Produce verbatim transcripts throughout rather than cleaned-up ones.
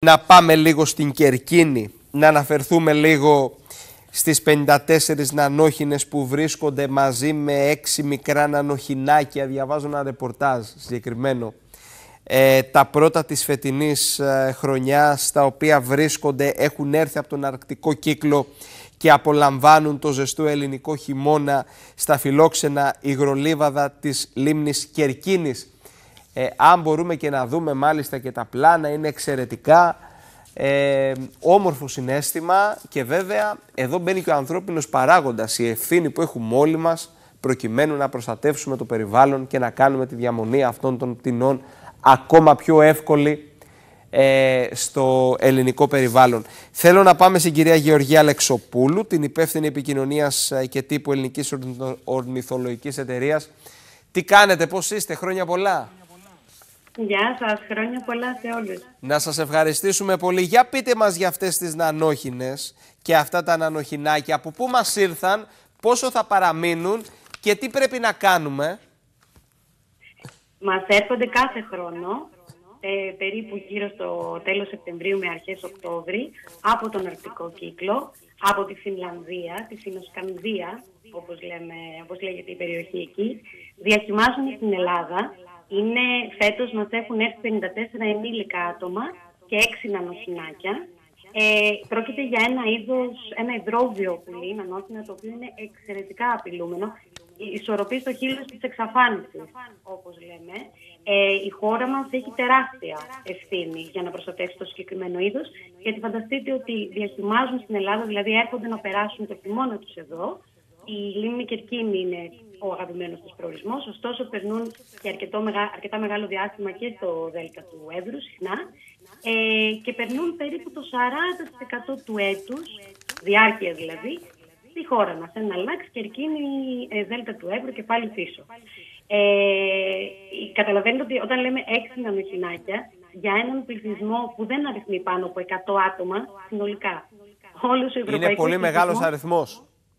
να πάμε λίγο στην Κερκίνη, να αναφερθούμε λίγο στις πενήντα τέσσερις νανόχινες που βρίσκονται μαζί με έξι μικρά νανοχινάκια. Διαβάζω ένα ρεπορτάζ συγκεκριμένο. Ε, τα πρώτα της φετινής ε, χρονιάς, τα οποία βρίσκονται, έχουν έρθει από τον αρκτικό κύκλο και απολαμβάνουν το ζεστό ελληνικό χειμώνα στα φιλόξενα υγρολίβαδα της λίμνης Κερκίνης. Ε, αν μπορούμε και να δούμε μάλιστα και τα πλάνα, είναι εξαιρετικά ε, όμορφο συναίσθημα, και βέβαια εδώ μπαίνει και ο ανθρώπινος παράγοντας, η ευθύνη που έχουμε όλοι μας προκειμένου να προστατεύσουμε το περιβάλλον και να κάνουμε τη διαμονή αυτών των πτηνών ακόμα πιο εύκολη ε, στο ελληνικό περιβάλλον. Θέλω να πάμε στην κυρία Γεωργία Αλεξοπούλου, την υπεύθυνη επικοινωνίας και τύπου Ελληνικής Ορνηθολογικής Εταιρείας. Τι κάνετε, πώς είστε, χρόνια πολλά? Γεια σας, χρόνια πολλά σε όλους. Να σας ευχαριστήσουμε πολύ. Για πείτε μας για αυτές τις νανόχινες και αυτά τα νανοχινάκια, από πού μας ήρθαν, πόσο θα παραμείνουν και τι πρέπει να κάνουμε. Μας έρχονται κάθε χρόνο, ε, περίπου γύρω στο τέλος Σεπτεμβρίου με αρχές Οκτώβρη, από τον αρκτικό κύκλο, από τη Φινλανδία, τη Φιννοσκανδία, όπως, λέμε, όπως λέγεται η περιοχή εκεί, διακυμάζουν στην Ελλάδα. Είναι, φέτος μας έχουν έρθει πενήντα τέσσερα ενήλικα άτομα και έξι νανοχινάκια. Ε, πρόκειται για ένα είδος, ένα υδρόβιο πουλί, νανόχινα, το οποίο είναι εξαιρετικά απειλούμενο. Ισορροπεί στο χείλος της εξαφάνισης, όπως λέμε. Ε, η χώρα μας έχει τεράστια ευθύνη για να προστατεύσει το συγκεκριμένο είδος, γιατί φανταστείτε ότι διακυμάζουν στην Ελλάδα, δηλαδή έρχονται να περάσουν το χειμώνα τους εδώ. Η λίμνη Κερκίνη είναι ο αγαπημένος τους προορισμός, ωστόσο περνούν και αρκετό, αρκετά μεγάλο διάστημα και στο δέλτα του Εύρου συχνά, ε, και περνούν περίπου το σαράντα τοις εκατό του έτους, διάρκεια δηλαδή, στη χώρα μας. Ένα λάξ, Κερκίνη, ε, δέλτα του Εύρου και πάλι πίσω. Ε, καταλαβαίνετε ότι όταν λέμε έξι νανοχινάκια, για έναν πληθυσμό που δεν αριθμεί πάνω από εκατό άτομα συνολικά. Όλος ο είναι πολύ μεγάλος αριθμός.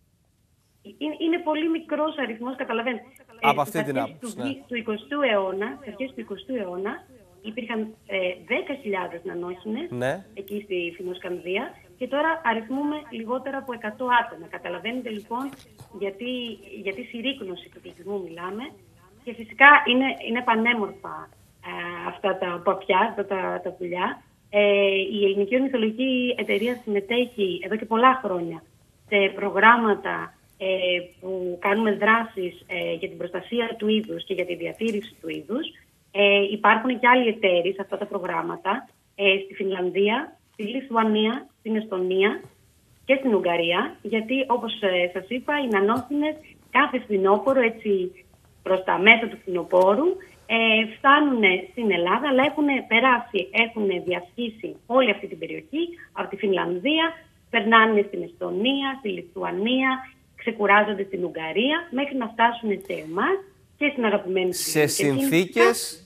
Είναι, είναι πολύ μικρός αριθμός, καταλαβαίνετε. Από ε, αυτή την άποψη. Του, ναι. του εικοστού αιώνα, στις αρχές του εικοστού αιώνα, υπήρχαν ε, δέκα χιλιάδες νανόχινες, ναι, εκεί στη Φιννοσκανδία, και τώρα αριθμούμε λιγότερα από εκατό άτομα. Καταλαβαίνετε λοιπόν γιατί, γιατί συρρίκνωση του πληθυσμού μιλάμε, και φυσικά είναι, είναι πανέμορφα ε, αυτά τα παπιά, αυτά τα, τα πουλιά. Ε, η Ελληνική Ορνηθολογική Εταιρεία συμμετέχει εδώ και πολλά χρόνια σε προγράμματα Ε, που κάνουμε δράσεις ε, για την προστασία του είδους και για τη διατήρηση του είδους. Ε, υπάρχουν και άλλοι εταίροι σε αυτά τα προγράμματα, ε, στη Φινλανδία, στη Λιθουανία, στην Εστονία και στην Ουγγαρία, γιατί όπως ε, σας είπα, οι νανόχινες κάθε φθινόπωρο, έτσι προς τα μέσα του φθινοπόρου, ε, φτάνουν στην Ελλάδα, αλλά έχουν περάσει, έχουν διασχίσει όλη αυτή την περιοχή, από τη Φινλανδία, περνάνε στην Εστονία, στη Λιθουανία, ξεκουράζονται στην Ουγγαρία, μέχρι να φτάσουν σε εμάς και στην αγαπημένη σε Σε συνθήκες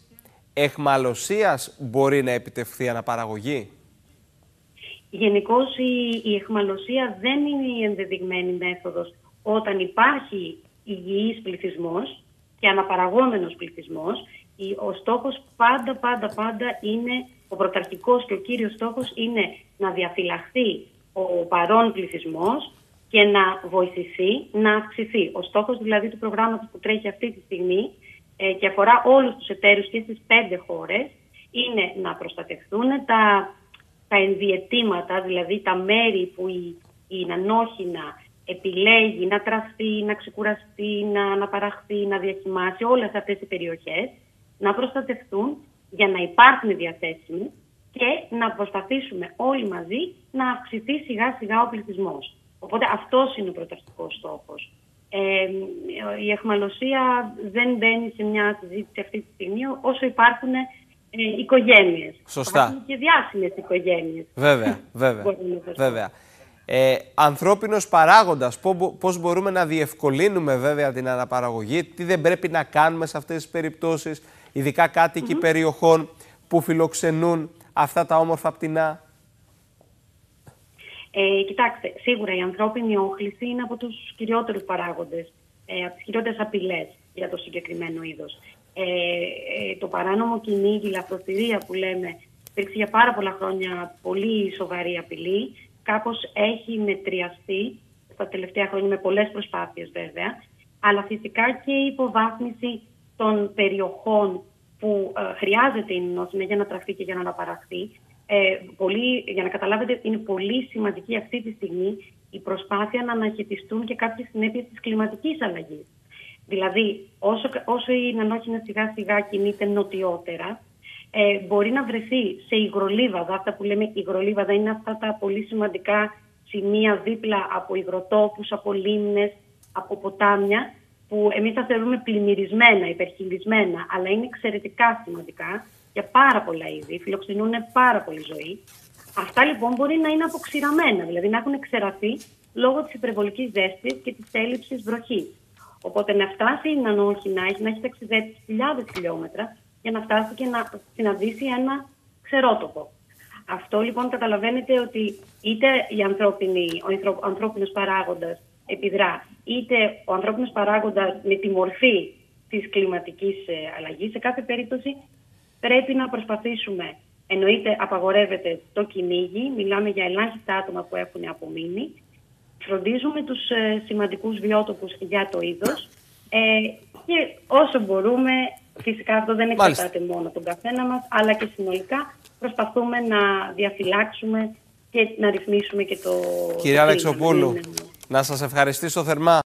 εχμαλωσίας μπορεί να επιτευχθεί αναπαραγωγή? Γενικώς η, η εχμαλωσία δεν είναι η ενδεδειγμένη μέθοδος όταν υπάρχει υγιής πληθυσμός και αναπαραγόμενος πληθυσμός. Ο στόχος πάντα, πάντα, πάντα είναι, ο πρωταρχικός και ο κύριος στόχος είναι να διαφυλαχθεί ο παρόν πληθυσμός και να βοηθηθεί να αυξηθεί. Ο στόχος δηλαδή του προγράμματος που τρέχει αυτή τη στιγμή ε, και αφορά όλους τους εταίρους και στις πέντε χώρες είναι να προστατευτούν τα, τα ενδιαιτήματα, δηλαδή τα μέρη που η, η νανόχινα επιλέγει να τραφεί, να ξεκουραστεί, να αναπαραχθεί, να διακυμάσει, όλες αυτές οι περιοχές να προστατευτούν για να υπάρχουν διαθέσιμοι και να προσπαθήσουμε όλοι μαζί να αυξηθεί σιγά σιγά ο πληθυσμός. Οπότε αυτός είναι ο πρωταρχικός στόχος. Ε, η εχμαλωσία δεν μπαίνει σε μια συζήτηση αυτή τη στιγμή όσο υπάρχουν ε, οικογένειες. Σωστά. Υπάρχουν και διάσημες οικογένειες. Βέβαια, βέβαια. βέβαια. Ε, ανθρώπινος παράγοντας, πώς μπορούμε να διευκολύνουμε βέβαια την αναπαραγωγή, τι δεν πρέπει να κάνουμε σε αυτές τις περιπτώσεις, ειδικά κάτοικοι mm-hmm. περιοχών που φιλοξενούν αυτά τα όμορφα πτηνά. Ε, κοιτάξτε, σίγουρα η ανθρώπινη όχληση είναι από τους κυριότερους παράγοντες, ε, από τις κυριότερες απειλές για το συγκεκριμένο είδος. Ε, ε, το παράνομο κυνήγι, η λαθροθυρία που λέμε, υπήρξε για πάρα πολλά χρόνια πολύ σοβαρή απειλή. Κάπως έχει μετριαστεί τα τελευταία χρόνια με πολλές προσπάθειες βέβαια, αλλά φυσικά και η υποβάθμιση των περιοχών που ε, χρειάζεται η νόσημα για να τραφεί και για να αναπαραχθεί. Ε, πολύ, για να καταλάβετε, είναι πολύ σημαντική αυτή τη στιγμή η προσπάθεια να αναχαιτιστούν και κάποιες συνέπειες της κλιματικής αλλαγής. Δηλαδή, όσο, όσο η νανόχινα σιγά σιγά κινείται νοτιότερα, ε, μπορεί να βρεθεί σε υγρολίβαδα. Αυτά που λέμε υγρολίβαδα είναι αυτά τα πολύ σημαντικά σημεία δίπλα από υγροτόπους, από λίμνες, από ποτάμια, που εμείς τα θεωρούμε πλημμυρισμένα, υπερχειλισμένα, αλλά είναι εξαιρετικά σημαντικά για πάρα πολλά είδη, φιλοξενούν πάρα πολύ ζωή. Αυτά λοιπόν μπορεί να είναι αποξηραμένα, δηλαδή να έχουν εξεραθεί λόγω της υπερβολικής ζέστης και της έλλειψης βροχής. Οπότε να φτάσει η νανόχινα, έχει να έχει ταξιδέψει χιλιάδες χιλιόμετρα για να φτάσει και να συναντήσει ένα ξερότοπο. Αυτό λοιπόν καταλαβαίνετε ότι είτε η ανθρώπινη, ο ανθρώπινος παράγοντας επιδρά, είτε ο ανθρώπινος παράγοντας με τη μορφή της κλιματικής αλλαγής, σε κάθε περίπτωση πρέπει να προσπαθήσουμε. Εννοείται απαγορεύεται το κυνήγι, μιλάμε για ελάχιστα άτομα που έχουν απομείνει. Φροντίζουμε τους ε, σημαντικούς βιότοπους για το είδος ε, και όσο μπορούμε, φυσικά αυτό δεν εξαρτάται μόνο τον καθένα μας, αλλά και συνολικά προσπαθούμε να διαφυλάξουμε και να ρυθμίσουμε και το... Κυρία Αλεξοπούλου, να σας ευχαριστήσω θερμά.